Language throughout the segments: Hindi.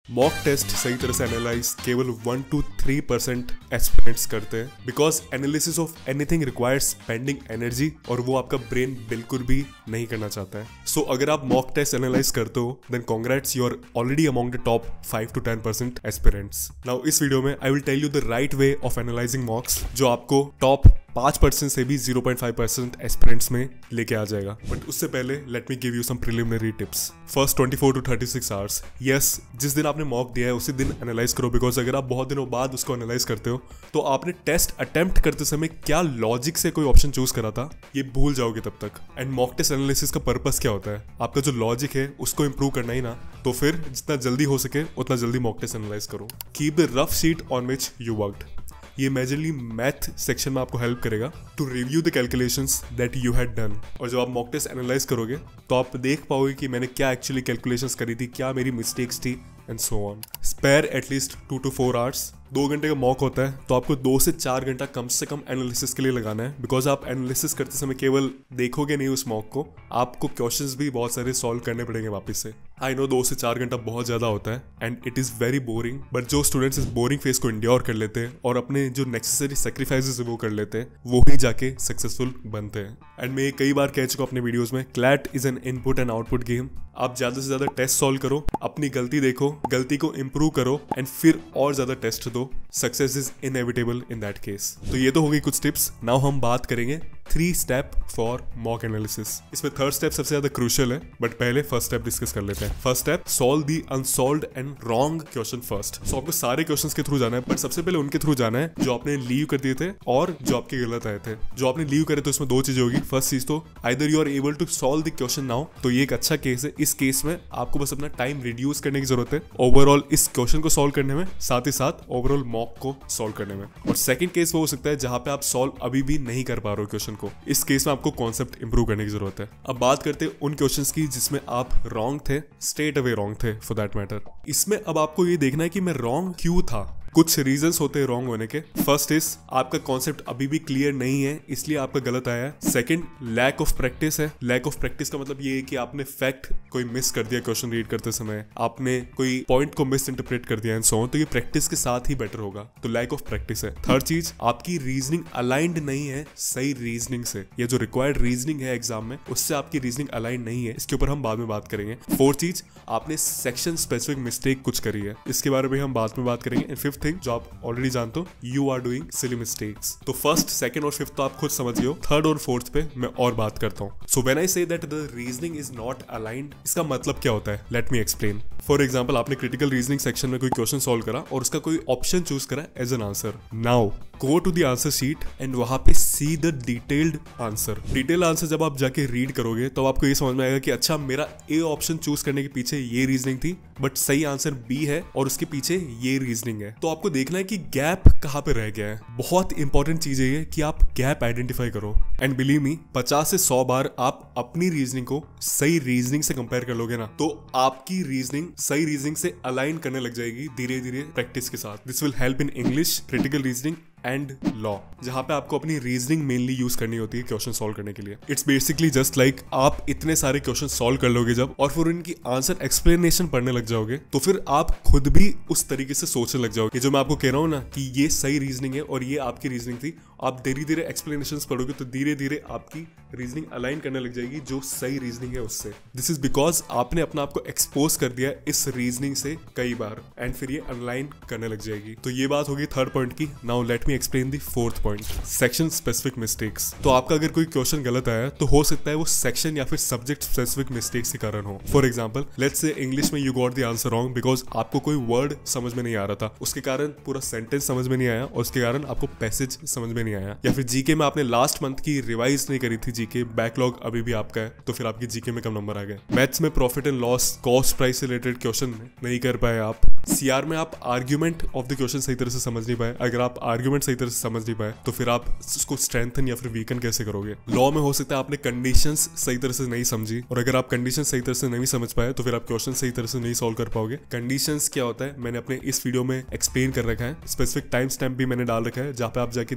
मॉक टेस्ट सही तरह से एनालाइज केवल 1 to 3% एस्पिरेंट्स करते हैं, because analysis of anything requires spending energy और वो आपका ब्रेन बिल्कुल भी नहीं करना चाहता है। सो अगर आप मॉक टेस्ट एनालाइज करते हो then congrats, you are already among the top 5 to 10% aspirants. Now इस वीडियो में I will tell you the right way of analysing mocks, जो आपको टॉप 5% से भी 0.5% एस्पिरेंट्स में लेके आ जाएगा। बट उससे पहले let me give you some preliminary tips. First 24 to 36 hours, yes, जिस दिन आपने मॉक दिया है उसी दिन एनालाइज करो, बिकॉज अगर आप बहुत दिनों बाद उसको एनालाइज करते हो तो आपने टेस्ट अटेम्प्ट करते समय क्या लॉजिक से कोई ऑप्शन चूज करा था ये भूल जाओगे तब तक। एंड मॉक टेस्ट एनालिसिस का पर्पस क्या होता है? आपका जो लॉजिक है उसको इंप्रूव करना ही ना, तो फिर जितना जल्दी हो सके उतना जल्दी मॉक टेस्ट एनालाइज करो। Keep the rough sheet on which you worked. ये मेजरली मैथ सेक्शन में आपको हेल्प करेगा to review the calculations that you had done. और जब आप मॉक टेस्ट एनालाइज करोगे तो आप देख पाओगे कि मैंने क्या एक्चुअली कैलकुलेशंस करी थी, क्या मेरी मिस्टेक्स थी and so on. Spare at least 2 to 4 hours. 2 घंटे का मॉक होता है तो आपको 2 से 4 घंटा कम से कम एनालिसिस के लिए लगाना है, बिकॉज आप एनालिसिस करते समय केवल देखोगे नहीं उस मॉक को, आपको क्वेश्चंस भी बहुत सारे सॉल्व करने पड़ेंगे वापस से। आई नो 2 से 4 घंटा बहुत ज्यादा होता है and it is very boring, but जो स्टूडेंट्स इस बोरिंग फेज को इंड्योर कर लेते हैं और अपने जो नेसेसरी सेक्रीफाइसेस वो कर लेते हैं, वो ही जाके सक्सेसफुल बनते हैं। एंड मैं कई बार कह चुका अपने वीडियोस में, CLAT is an input and output game. आप ज्यादा से ज्यादा टेस्ट सॉल्व करो, अपनी गलती देखो, गलती को इंप्रूव करो एंड फिर और ज्यादा टेस्ट दो। Success is inevitable in that case. तो ये तो हो गई कुछ टिप्स। नाउ हम बात करेंगे 3 स्टेप फॉर मॉक एनालिसिस। इसमें 3rd स्टेप सबसे ज्यादा क्रूशियल है, बट पहले 1st स्टेप डिस्कस कर लेते हैं। 1st step, solve the unsolved and wrong question first. So आपको सारे क्वेश्चंस के थ्रू जाना है, बट सबसे पहले उनके थ्रू जाना है जो आपने लीव कर दिए थे और जो आपके गलत आए थे। जो आपने लीव करे तो इसमें 2 चीजें होगी। फर्स्ट चीज तो either you are able to solve the question now, तो ये एक अच्छा केस है। इस केस में आपको बस अपना टाइम रिड्यूस करने की जरूरत है ओवरऑल इस क्वेश्चन को सॉल्व करने में, साथ ही साथ ओवरऑल मॉक को सॉल्व करने में। और सेकंड केस वो हो सकता है जहां पे आप सॉल्व अभी भी नहीं कर पा रहे हो क्वेश्चन को। इस केस में आपको कॉन्सेप्ट इंप्रूव करने की जरूरत है। अब बात करते हैं उन क्वेश्चंस की जिसमें आप रॉन्ग थे, स्ट्रेट अवे रॉन्ग थे फॉर दैट मैटर। इसमें अब आपको ये देखना है कि मैं रॉन्ग क्यों था। कुछ रीजंस होते हैं रॉन्ग होने के। फर्स्ट इज आपका कॉन्सेप्ट अभी भी क्लियर नहीं है, इसलिए आपका गलत आया है। सेकंड, लैक ऑफ प्रैक्टिस है। लैक ऑफ प्रैक्टिस का मतलब ये है कि आपने फैक्ट कोई मिस कर दिया क्वेश्चन रीड करते समय, आपने कोई पॉइंट को मिस इंटरप्रेट कर दिया एंड सो ऑन, तो ये प्रैक्टिस के साथ ही बेटर होगा। तो लैक ऑफ प्रैक्टिस है। थर्ड चीज, आपकी रीजनिंग अलाइंड नहीं है सही रीजनिंग से। ये जो रिक्वायर्ड रीजनिंग है एग्जाम में, उससे आपकी रीजनिंग अलाइंड नहीं है। इसके ऊपर हम बाद में बात करेंगे। फोर्थ चीज, आपने सेक्शन स्पेसिफिक मिस्टेक कुछ करी है, इसके बारे में हम बाद में बात करेंगे। एंड फिफ्थ थिंग जो आप ऑलरेडी जानते हो, you are doing silly mistakes. तो फर्स्ट, सेकंड और फिफ्थ तो आप खुद समझिए हो। थर्ड और फोर्थ पे मैं और बात करता हूँ। सो when I say that the reasoning is not aligned, इसका मतलब क्या होता है? Let me explain. For example, आपने क्रिटिकल रीजनिंग सेक्शन में कोई क्वेश्चन सॉल्व करा और उसका कोई ऑप्शन चूज करा as an answer. Now go to the answer sheet and वहां पे see the detailed answer. Detailed answer जब आप जाके रीड करोगे तो आपको ये समझ में आएगा कि अच्छा, मेरा ए ऑप्शन चूज करने के पीछे ये रीजनिंग थी, बट सही आंसर बी है और उसके पीछे ये रीजनिंग है। तो आपको देखना है कि गैप कहां पे रह गया है। बहुत इंपॉर्टेंट चीज है ये कि आप गैप आइडेंटिफाई करो। एंड बिलीव मी, 50 से 100 बार आप अपनी रीजनिंग को सही रीजनिंग से कंपेयर कर लोगे ना, तो आपकी रीजनिंग सही रीजनिंग से अलाइन करने लग जाएगी धीरे धीरे प्रैक्टिस के साथ। This will help in English, critical reasoning and law, जहां पे आपको अपनी रीजनिंग मेनली यूज करनी होती है क्वेश्चन सॉल्व करने के लिए। इट्स बेसिकली जस्ट लाइक आप इतने सारे क्वेश्चन सॉल्व कर लोगे जब, और फिर उनकी आंसर एक्सप्लेनेशन पढ़ने लग जाओगे, तो फिर आप खुद भी उस तरीके से सोचने लग जाओगे। जो मैं आपको कह रहा हूँ ना कि ये सही रीजनिंग है और ये आपकी रीजनिंग थी, आप धीरे धीरे एक्सप्लेनेशंस पढ़ोगे तो धीरे धीरे आपकी रीजनिंग अलाइन करने लग जाएगी जो सही रीजनिंग है उससे। दिस इज बिकॉज आपने अपने आप को एक्सपोज कर दिया इस रीजनिंग से कई बार, एंड फिर ये अलाइन करने लग जाएगी। तो ये बात होगी 3rd पॉइंट की। Now let me explain the 4th point, section specific mistakes. तो आपका अगर कोई क्वेश्चन गलत आया तो हो सकता है वो सेक्शन या फिर सब्जेक्ट स्पेसिफिक मिस्टेक्स के कारण हो। For example, let's say English में you got the answer wrong because आपको कोई वर्ड समझ में नहीं आ रहा था, उसके कारण पूरा सेंटेंस समझ में नहीं आया और उसके कारण आपको पैसेज समझ में नहीं आया। या फिर जीके में आपने लास्ट मंथ की रिवाइज नहीं करी थी जीके, बैकलॉग अभी भी आपका है, तो फिर आपकी जीके में कम नंबर आ गए। मैथ्स में profit and loss, cost price से रिलेटेड क्वेश्चन नहीं कर पाए आप। सीआर में आप आर्ग्यूमेंट ऑफ द क्वेश्चन सही तरह से समझ नहीं पाए। अगर आप आर्ग्यूमेंट सही तरह से समझ नहीं पाए तो फिर आप उसको स्ट्रेंथन या फिर वीकन कैसे करोगे। लॉ में हो सकता है आपने कंडीशंस सही तरह से नहीं समझी, और अगर आप कंडीशन सही तरह से नहीं समझ पाए तो फिर आप क्वेश्चन सही तरह से नहीं सॉल्व कर पाओगे। कंडीशंस क्या होता है मैंने अपने इस वीडियो में एक्सप्लेन कर रखा है, स्पेसिफिक टाइम स्टैम्प भी मैंने डाल रखा है जहां पे आप जाके देख सकते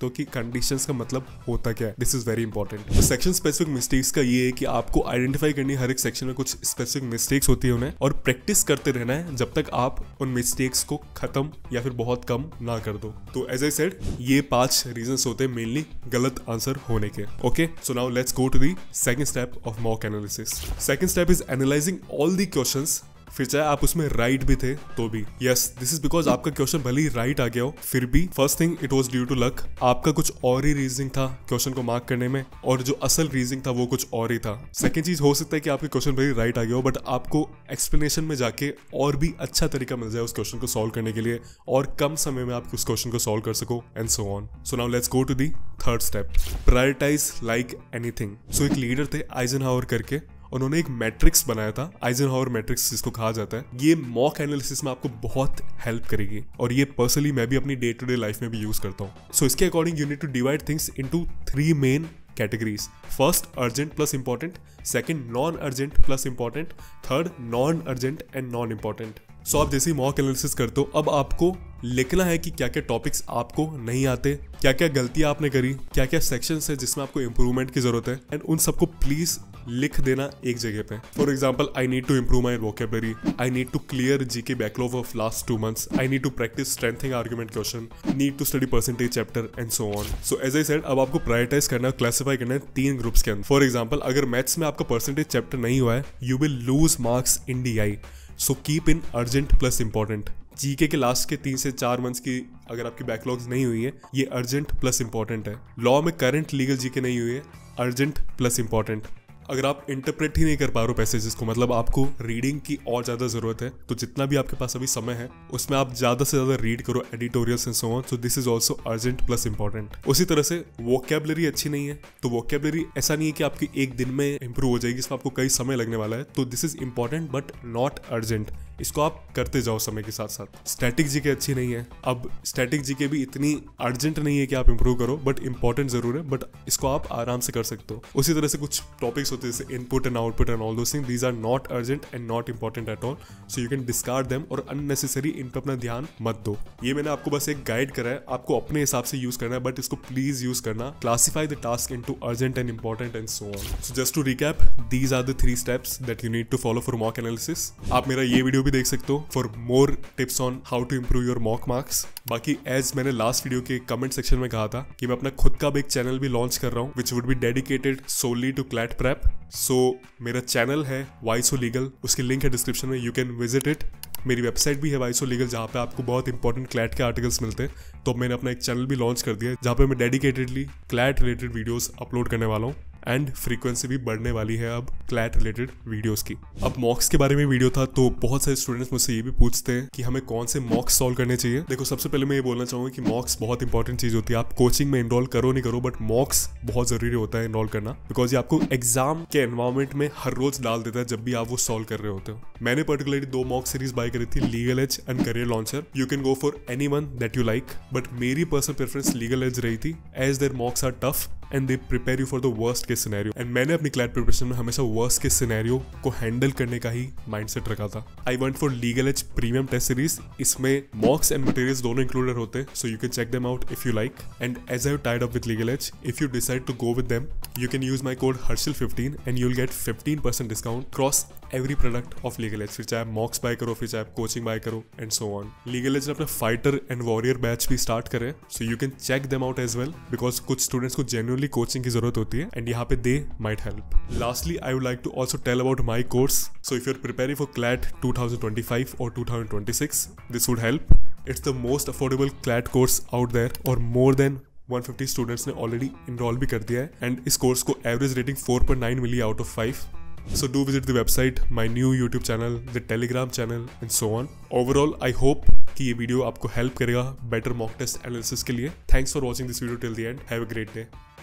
सकते हो कि कंडीशंस का मतलब होता क्या है। This is very important. Section specific mistakes का ये है कि आपको आइडेंटिफाई करनी है हर एक सेक्शन में कुछ स्पेसिफिक मिस्टेक्स होती है उन्हें, और प्रैक्टिस करते रहना है जब तक आप उन मिस्टेक्स को खत्म या फिर बहुत कम ना कर दो। तो एज आई सेड, ये 5 रीजंस होते हैं मेनली गलत आंसर होने के। Okay, so now let's go to the second step of mock analysis. Second step is analysing all the questions, फिर चाहे आप उसमें राइट भी थे तो भी। यस, दिस इज बिकॉज आपका क्वेश्चन भले ही राइट आ गया हो, फिर भी first thing it was due to luck. आपका कुछ और ही रीजनिंग था क्वेश्चन को मार्क करने में, और जो असल रीजनिंग था वो कुछ और ही था। सेकंड चीज, हो सकता है कि आपके क्वेश्चन भले ही राइट आ गया हो, बट आपको एक्सप्लेनेशन में जाके और भी अच्छा तरीका मिल जाए उस क्वेश्चन को सॉल्व करने के लिए, और कम समय में आप उस क्वेश्चन को सॉल्व कर सको, and so on. So now let's go to the third step, prioritise like anything. So एक लीडर थे आइजनहावर करके, उन्होंने एक मैट्रिक्स बनाया था, आइजनहावर मैट्रिक्स जिसको कहा जाता है। ये मॉक एनालिसिस में आपको बहुत हेल्प करेगी, और ये पर्सनली मैं भी अपनी डे टू डे लाइफ में भी यूज करता हूँ। सो इसके according you need to divide things into 3 main categories. First, urgent plus important, second, non urgent plus important, third, non urgent and non important. So आप जैसे ही मॉक एनालिसिस करते हो, अब आपको लिखना है कि क्या क्या टॉपिक्स आपको नहीं आते, क्या क्या गलतियां आपने करी, क्या क्या सेक्शंस है जिसमें आपको इंप्रूवमेंट की जरूरत है, एंड उन सबको प्लीज लिख देना एक जगह पे। For example, I need to improve my vocabulary, I need to clear GK backlog of last 2 months, I need to practise strengthening argument question, need to study percentage chapter and so on. So as I said, अब आपको प्रायोरिटाइज करना है, क्लासिफाई करना है 3 ग्रुप्स के अंदर। फॉर एग्जाम्पल, अगर मैथ्स में आपका परसेंटेज चैप्टर नहीं हुआ है, you will lose marks in DI। So keep in urgent plus important. GK के लास्ट के 3 से 4 मंथ्स की अगर आपकी बैकलॉग्स नहीं हुई है, ये अर्जेंट प्लस इंपॉर्टेंट है। लॉ में करंट लीगल जीके नहीं हुई है, अर्जेंट प्लस इंपॉर्टेंट। अगर आप इंटरप्रेट ही नहीं कर पा रहे हो पैसेजेस को, मतलब आपको रीडिंग की और ज्यादा जरूरत है, तो जितना भी आपके पास अभी समय है उसमें आप ज्यादा से ज्यादा रीड करो editorials and so on. So this is also urgent plus important. उसी तरह से वोकेबलरी अच्छी नहीं है, तो वोकेबलरी ऐसा नहीं है कि आपकी एक दिन में इंप्रूव हो जाएगी, इसमें आपको कई समय लगने वाला है। तो this is important but not urgent, इसको आप करते जाओ समय के साथ साथ। स्टैटिक जीके अच्छी नहीं है, अब स्टैटिक जीके भी इतनी अर्जेंट नहीं है कि आप इंप्रूव करो, बट इंपॉर्टेंट जरूर है, बट इसको आप आराम से कर सकते हो। उसी तरह से कुछ टॉपिक्स होते हैं जैसे input and output and all those things, these are not urgent and not important at all, so you can discard them, और अननेसेसरी इन पर अपना ध्यान मत दो। ये मैंने आपको बस एक गाइड करा है, आपको अपने हिसाब से यूज करना है, बट इसको प्लीज यूज करना। Classify the task into urgent and important and so on. So just to recap, these are the 3 steps that you need to follow for mock analysis. आप मेरा ये वीडियो भी देख सकते हो for more tips on how to improve your mock marks. बाकी एज मैंने लास्ट वीडियो के कमेंट सेक्शन में कहा था कि मैं अपना खुद का भी एक चैनल भी लॉन्च कर रहा हूँ, which would be dedicated solely to CLAT prep. So मेरा चैनल है वाइसो लीगल, उसकी लिंक है डिस्क्रिप्शन में, यू कैन विजिट इट। मेरी वेबसाइट भी है वाइसो लीगल, जहाँ पे आपको बहुत इंपॉर्टेंट क्लैट के आर्टिकल्स मिलते हैं। तो मैंने अपना एक चैनल भी लॉन्च कर दिया है, जहाँ पे मैं dedicatedly CLAT related videos upload करने वाला हूँ, एंड फ्रीक्वेंसी भी बढ़ने वाली है अब क्लैट रिलेटेड वीडियोस की। अब मॉक्स के बारे में वीडियो था, तो बहुत सारे स्टूडेंट्स मुझसे ये भी पूछते हैं कि हमें कौन से मॉक्स सॉल्व करने चाहिए। देखो, सबसे पहले मैं ये बोलना चाहूंगा कि मॉक्स बहुत इंपॉर्टेंट चीज होती है। आप कोचिंग में इनरोल करो नहीं करो, बट मॉक्स बहुत जरूरी होता है इनरोल करना, बिकॉज ये आपको एग्जाम के एनवायरमेंट में हर रोज डाल देता है जब भी आप वो सॉल्व कर रहे होते हो। मैंने पर्टिकुलरली 2 मॉक सीरीज बाय करी थी, Legal Edge and Career Launcher. You can go for any one that you like, but मेरी पर्सनल प्रेफरेंस लीगल एज रही थी, as their mocks are tough and they prepare you for the worst case scenario. And मैंने अपनी क्लैट प्रिपरेशन में हमेशा वर्स्ट केस सिनेरियो को हैंडल करने का ही माइंडसेट रखा था। I went for Legal Edge premium test series, इसमें मॉक्स एंड मटेरियल्स दोनों इंक्लूडेड होते हैं, so you can check them out if you like. And as I have tied up with Legal Edge, if you decide to go with them, you can use my code Harshil15 and you'll get 15% discount across every product of Legal Edge। फिर चाहे आप मॉक्स बाय करो, फिर चाहे आप कोचिंग बाय करो, and so on. Legal Edge ने अपना फाइटर एंड वॉरियर बैच भी स्टार्ट करे, so you can check them out as well, because कुछ स्टूडेंट्स को जेन्युइनली कोचिंग की जरूरत होती है, एंड यहाँ पे they might help. Lastly, I would like to also tell about my course. So if you are preparing for CLAT 2025 or 2026, this would help। It's the most affordable CLAT course out there, और more than 150 स्टूडेंट्स ने ऑलरेडी इनरोल भी कर दिया है, एंड इस कोर्स को एवरेज रेटिंग 4.9 मिली out of 5। So do visit the website, my new YouTube channel, the Telegram channel and so on. Overall, I hope कि ये वीडियो आपको हेल्प करेगा बेटर मॉक टेस्ट एनालिसिस के लिए। Thanks for watching this video till the end. Have a great day.